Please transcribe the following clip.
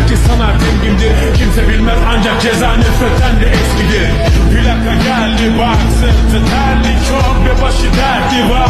belki sanar tengimdir. Kimse bilmez ancak ceza nefretten de eskidir. Plaka geldi bak sırtı terli çok ve başı derdi var.